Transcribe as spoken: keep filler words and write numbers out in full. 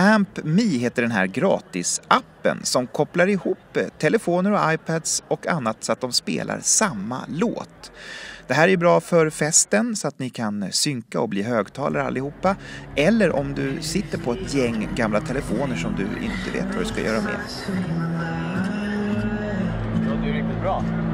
AmpMe heter den här gratisappen som kopplar ihop telefoner och iPads och annat så att de spelar samma låt. Det här är bra för festen så att ni kan synka och bli högtalare allihopa. Eller om du sitter på ett gäng gamla telefoner som du inte vet vad du ska göra med. Det låter ju riktigt bra.